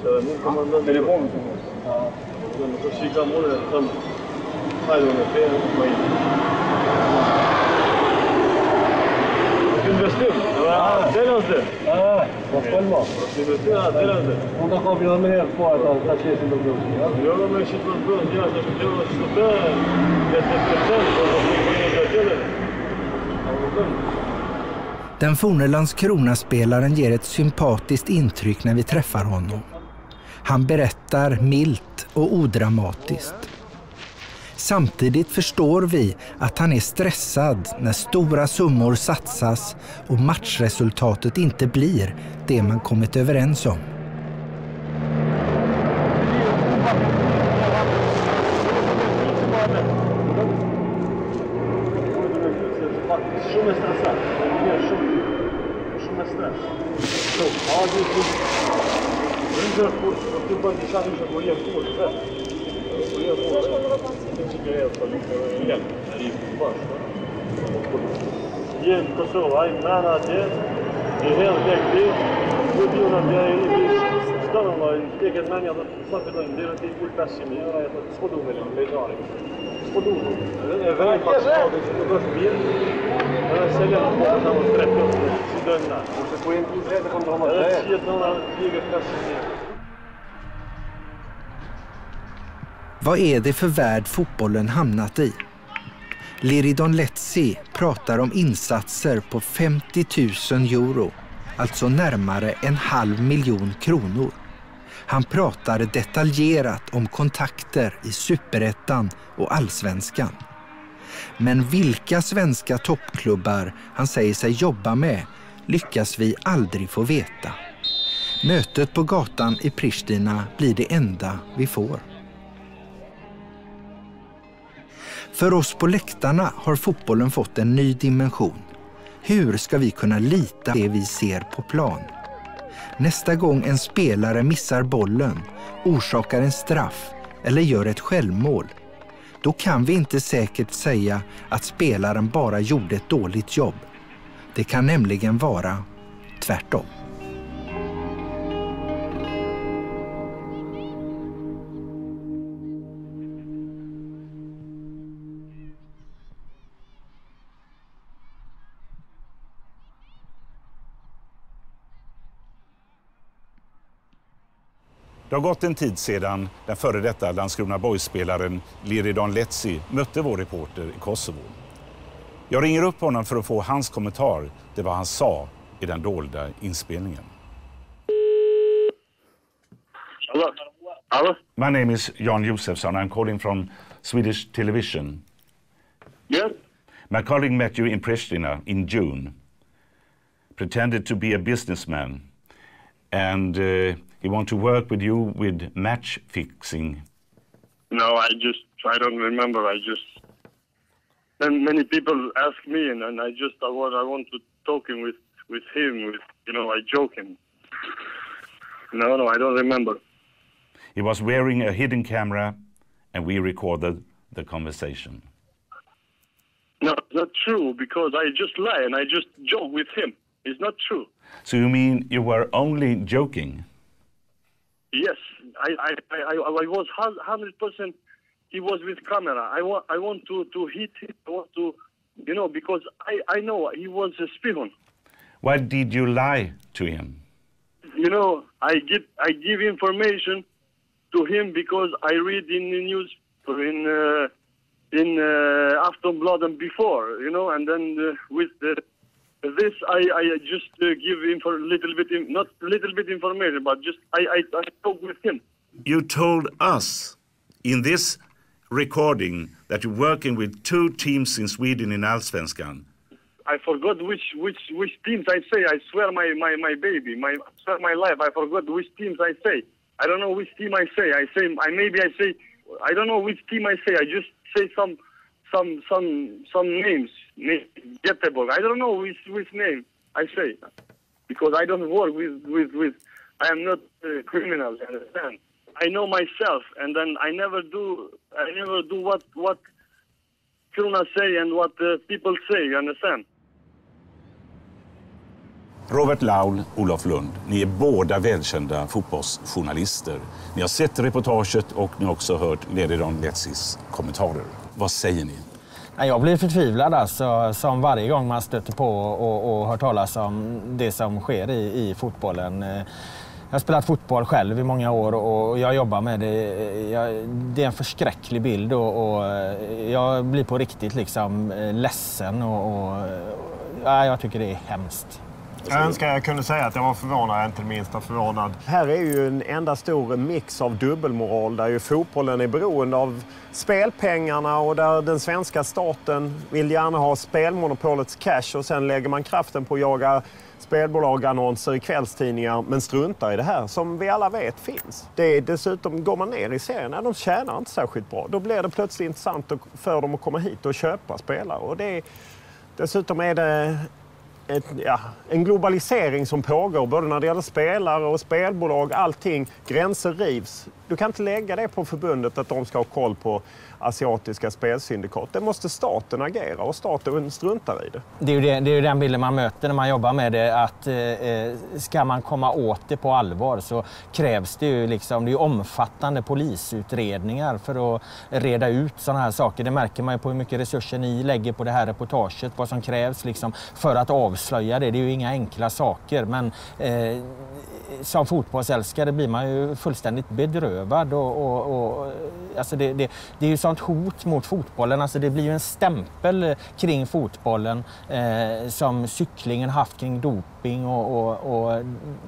Telefon. Så kika målet fram. Här är det fel. Investim. Ja, det är det. Ja, vad fan var? Investim, det är det. Hon har kommit med helt på att han ska se sin blod. Ja, men shit vad blod. Ja, det är ju så där. Det är det. Den forne Landskrona-spelaren ger ett sympatiskt intryck när vi träffar honom. Han berättar milt och odramatiskt. Samtidigt förstår vi att han är stressad när stora summor satsas och matchresultatet inte blir det man kommit överens om. Jest Kosovo, aj mana gdje je helt ektiv. Ljudi nam je i stanova i teket manja da svaki dan dira ti full pesimi, ja je to spodumeli ležari. Spodumeli. Je velik pak skade što doš bil. Seljan på tamo trettio sidönna. Och så på en plus rätt kommer de att säga. Det är några liga pesimi. Vad är det för värld fotbollen hamnat i? Liridon Letsi pratar om insatser på femtio tusen euro, alltså närmare en halv miljon kronor. Han pratar detaljerat om kontakter i Superettan och Allsvenskan. Men vilka svenska toppklubbar han säger sig jobba med lyckas vi aldrig få veta. Mötet på gatan i Pristina blir det enda vi får. För oss på läktarna har fotbollen fått en ny dimension. Hur ska vi kunna lita på det vi ser på plan? Nästa gång en spelare missar bollen, orsakar en straff eller gör ett självmål, då kan vi inte säkert säga att spelaren bara gjorde ett dåligt jobb. Det kan nämligen vara tvärtom. Det har gått en tid sedan den före detta Landskrona Boys-spelaren Liridon Letsi mötte vår reporter i Kosovo. Jag ringer upp honom för att få hans kommentar till vad han sa i den dolda inspelningen. Hello. Hello. My name is Jan Josefsson. I'm calling from Swedish television. Yes. My colleague met you in Pristina in June. Pretended to be a businessman. And uh, he want to work with you with match fixing. No, I just, I don't remember. I just, then many people ask me, and, and I just, I want, I want to talking with, with him, with, you know, I joking. No, no, I don't remember. He was wearing a hidden camera, and we recorded the conversation. No, it's not true, because I just lie, and I just joke with him. It's not true. So you mean you were only joking? Yes, I, I, I, I was one hundred percent, he was with camera. I want, I want to, to hit him, I want to, you know, because I, I know he was a spion. Why did you lie to him? You know, I give, I give information to him because I read in the news, in, uh, in uh, Aftonbladet before, you know, and then uh, with the, this, I, I just uh, give him for a little bit, not little bit information, but just I, I, I talk with him. You told us in this recording that you're working with two teams in Sweden in Allsvenskan. I forgot which which which teams I say. I swear my, my, my baby, my I swear my life. I forgot which teams I say. I don't know which team I say. I say I maybe I say I don't know which team I say. I just say some some some some names. Göteborg. I don't know which which name I say because I don't work with with with. I am not a criminal. Understand? I know myself, and then I never do. I never do what what Krona say and what uh, people say. You understand? Robert Laul, Olof Lund, ni är båda välkända fotbollsjournalister. Ni har sett reportaget och ni har också hört Liridon Letsis kommentarer. Vad säger ni? Jag blir förtvivlad alltså, som varje gång man stöter på och, och hör talas om det som sker i, i fotbollen. Jag har spelat fotboll själv i många år och jag jobbar med det. Jag, det är en förskräcklig bild och, och jag blir på riktigt liksom ledsen och, och ja, jag tycker det är hemskt. Jag önskar jag kunde säga att jag var förvånad, inte minst förvånad. Här är ju en enda stor mix av dubbelmoral där ju fotbollen är beroende av spelpengarna och där den svenska staten vill gärna ha spelmonopolets cash och sen lägger man kraften på att jaga spelbolagannonser i kvällstidningar men struntar i det här som vi alla vet finns. Det är dessutom, går man ner i serien, de tjänar inte särskilt bra. Då blir det plötsligt intressant för dem att komma hit och köpa spelare. Och det är, dessutom är det Ett, ja, en globalisering som pågår både när det gäller spelare och spelbolag, allting, gränser rivs. Du kan inte lägga det på förbundet att de ska ha koll på asiatiska spelsyndikat. Det måste staten agera och staten struntar i det. Det är ju, det, det är ju den bilden man möter när man jobbar med det, att eh, ska man komma åt det på allvar så krävs det ju liksom, det är omfattande polisutredningar för att reda ut sådana här saker. Det märker man ju på hur mycket resurser ni lägger på det här reportaget, vad som krävs liksom för att avslöja det. Det är ju inga enkla saker, men eh, som fotbollsälskare blir man ju fullständigt bedrövad och, och, och alltså det, det, det är ju sånt hot mot fotbollen, alltså det blir ju en stämpel kring fotbollen eh, som cyklingen haft kring doping och, och, och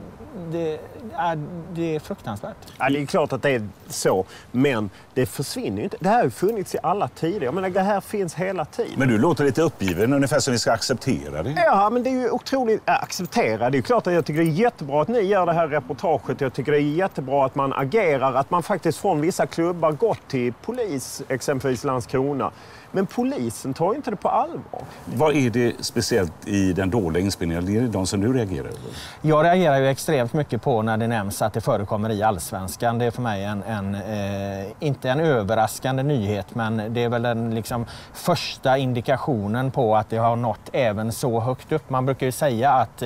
det, är, det är fruktansvärt. Ja, det är klart att det är så, men det försvinner ju inte. Det här har ju funnits i alla tider. Jag menar, det här finns hela tiden. Men du låter lite uppgiven, ungefär som vi ska acceptera det. Ja, men det är ju otroligt äh, acceptera. Det är ju klart att jag tycker det är jättebra att ni gör det här reportaget. Jag tycker det är jättebra att man agerar, att man faktiskt från vissa klubbar gått till polis, exempelvis Landskrona. Men polisen tar inte det på allvar. Vad är det speciellt i den dåliga inspelningen? Det är de som du reagerar över? Jag reagerar ju extremt mycket på när det nämns att det förekommer i Allsvenskan. Det är för mig en, en eh, inte en överraskande nyhet, men det är väl den liksom första indikationen på att det har nått även så högt upp. Man brukar ju säga att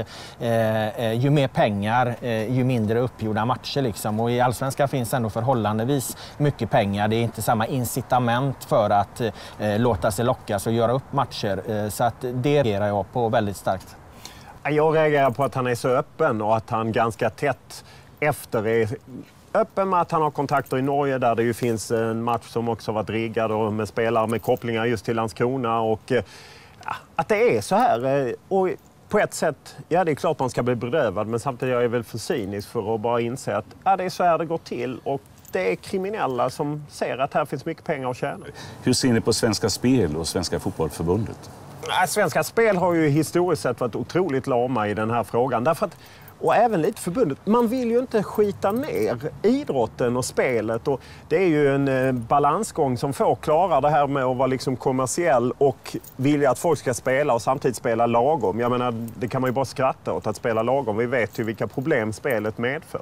eh, ju mer pengar, eh, ju mindre uppgjorda matcher. Liksom. Och i Allsvenskan finns ändå förhållandevis mycket pengar. Det är inte samma incitament för att eh, låta sig lockas och göra upp matcher. Så att det reagerar jag på väldigt starkt. Jag reagerar på att han är så öppen och att han ganska tätt efter är öppen med att han har kontakter i Norge där det ju finns en match som också varit riggad och med spelare med kopplingar just till Landskrona. Och ja, att det är så här. Och på ett sätt, ja det är klart man ska bli bedrövad, men samtidigt är jag väl för cynisk för att bara inse att ja, det är så här det går till. Och det är kriminella som ser att här finns mycket pengar att tjäna. Hur ser ni på Svenska Spel och Svenska Fotbollförbundet? Svenska Spel har ju historiskt sett varit otroligt lama i den här frågan. Därför att, och även lite förbundet, man vill ju inte skita ner idrotten och spelet. Och det är ju en eh, balansgång som får klara det här med att vara liksom kommersiell och vilja att folk ska spela och samtidigt spela lagom. Jag menar, det kan man ju bara skratta åt att spela lagom. Vi vet ju vilka problem spelet medför.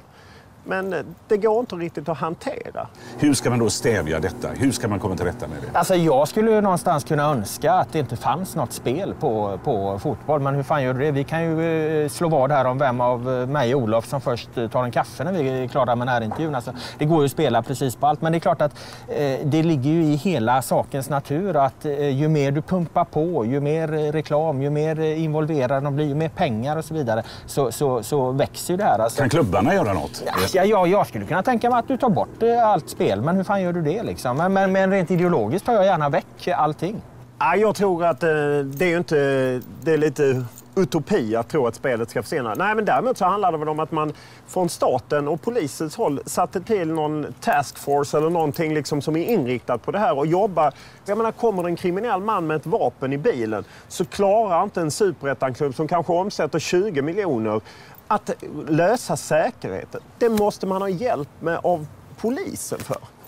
Men det går inte riktigt att hantera. Hur ska man då stävja detta? Hur ska man komma till rätta med det? Alltså jag skulle ju någonstans kunna önska att det inte fanns något spel på, på fotboll. Men hur fan gör du det? Vi kan ju slå vad här om vem av mig och Olof som först tar en kaffe när vi är klara med den här intervjun. Alltså, det går ju att spela precis på allt. Men det är klart att eh, det ligger ju i hela sakens natur att eh, ju mer du pumpar på, ju mer reklam, ju mer involverade de blir, ju mer pengar och så vidare, så, så, så växer ju det här. Alltså. Kan klubbarna göra något? Ja, Ja, ja, jag skulle kunna tänka mig att du tar bort eh, allt spel, men hur fan gör du det liksom? Men, men, men rent ideologiskt tar jag gärna väck allting. Ja, jag tror att eh, det är ju inte, det är lite utopi att tro att spelet ska försvinna. Nej, men däremot så handlar det väl om att man från staten och polisens håll satte till någon taskforce eller någonting liksom som är inriktat på det här och jobbar. Jag menar, kommer en kriminell man med ett vapen i bilen så klarar inte en superettan-klubb som kanske omsätter tjugo miljoner att lösa säkerheten. Det måste man ha hjälp med av polisen för.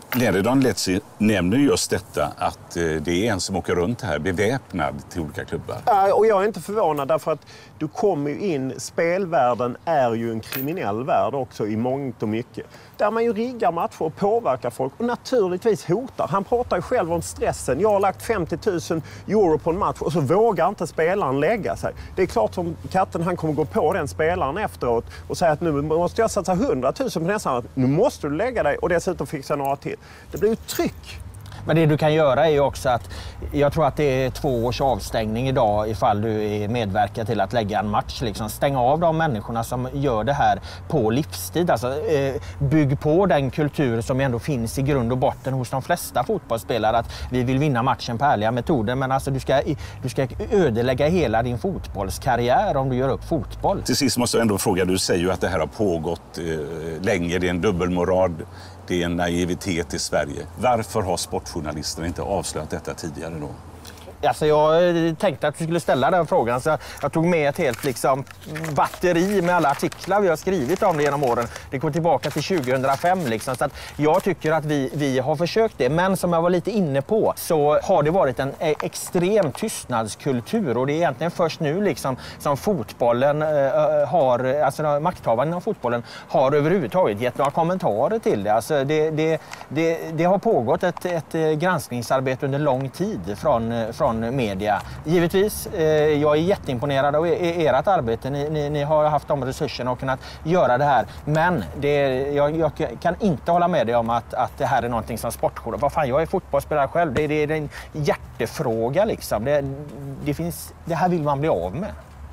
Liridon Letzi nämner just detta att det är en som åker runt här beväpnad till olika klubbar. Ja, och jag är inte förvånad därför att du kommer ju in, spelvärlden är ju en kriminell värld också i mångt och mycket. Där man ju riggar matcher och påverkar folk och naturligtvis hotar. Han pratar ju själv om stressen. Jag har lagt femtio tusen euro på en match och så vågar inte spelaren lägga sig. Det är klart som katten han kommer gå på den spelaren efteråt och säga att nu måste jag satsa hundra tusen på nästan. Nu måste du lägga dig och dessutom fixa några till. Det blir ju tryck. Men det du kan göra är ju också att jag tror att det är två års avstängning idag ifall du är medverkar till att lägga en match. Liksom. Stänga av de människorna som gör det här på livstid. Alltså, eh, bygg på den kultur som ändå finns i grund och botten hos de flesta fotbollsspelare. Att vi vill vinna matchen på ärliga metoder. Men alltså, du, ska, du ska ödelägga hela din fotbollskarriär om du gör upp fotboll. Till sist måste jag ändå fråga, du säger ju att det här har pågått eh, länge. Det är en dubbelmoral. Det är en naivitet i Sverige. Varför har sportjournalisterna inte avslöjat detta tidigare då? Alltså jag tänkte att du skulle ställa den frågan så jag tog med ett helt liksom, batteri med alla artiklar vi har skrivit om det genom åren. Det går tillbaka till tjugohundrafem liksom, så att jag tycker att vi, vi har försökt det. Men som jag var lite inne på så har det varit en extrem tystnadskultur och det är egentligen först nu liksom, som fotbollen äh, har, alltså makthavarna av fotbollen har överhuvudtaget gett några kommentarer till det. Alltså det, det, det, det har pågått ett, ett granskningsarbete under lång tid från, från media. Givetvis, eh, jag är jätteimponerad av ert arbete. Ni, ni, ni har haft de resurserna och kunnat göra det här. Men det, jag, jag kan inte hålla med dig om att, att det här är någonting som sportjournalist. Vad fan, jag är fotbollsspelare själv. Det, det, det är en hjärtefråga liksom. Det, det, finns, det här vill man bli av med.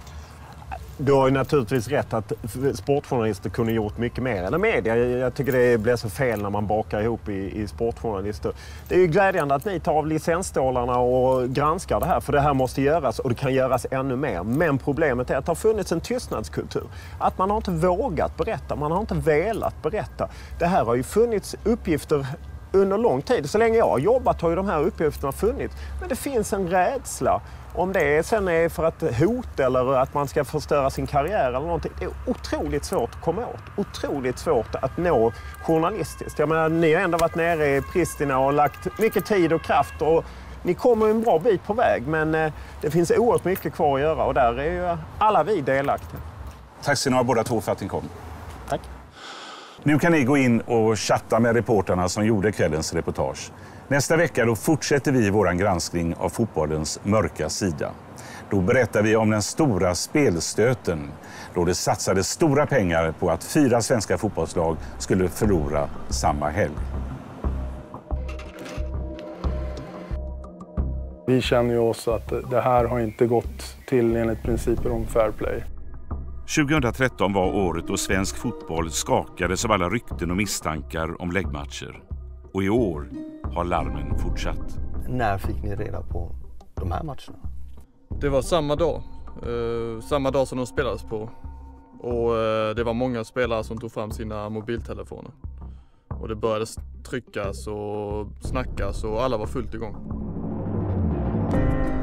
Du har ju naturligtvis rätt att sportjournalister kunde gjort mycket mer än media. Jag tycker det blir så fel när man bakar ihop i, i sportjournalister. Det är ju glädjande att ni tar av licensstålarna och granskar det här, för det här måste göras och det kan göras ännu mer. Men problemet är att det har funnits en tystnadskultur. Att man har inte vågat berätta, man har inte velat berätta. Det här har ju funnits uppgifter under lång tid. Så länge jag har jobbat har ju de här uppgifterna funnits. Men det finns en rädsla. Om det sen är för att hot eller att man ska förstöra sin karriär eller någonting. Det är otroligt svårt att komma åt. Otroligt svårt att nå journalistiskt. Jag menar, ni har ändå varit nere i Pristina och lagt mycket tid och kraft. Och ni kommer en bra bit på väg. Men det finns oerhört mycket kvar att göra. Och där är ju alla vi delaktiga. Tack ska ni ha båda två för att ni kom. Tack. Nu kan ni gå in och chatta med reporterna som gjorde kvällens reportage. Nästa vecka då fortsätter vi vår granskning av fotbollens mörka sida. Då berättar vi om den stora spelstöten då det satsades stora pengar på att fyra svenska fotbollslag skulle förlora samma helg. Vi känner ju oss att det här har inte gått till enligt principer om fair play. tjugohundratretton var året då svensk fotboll skakades av alla rykten och misstankar om läggmatcher. Och i år har larmen fortsatt. När fick ni reda på de här matcherna? Det var samma dag. Eh, samma dag som de spelades på. Och eh, det var många spelare som tog fram sina mobiltelefoner. Och det började tryckas och snackas och alla var fullt igång.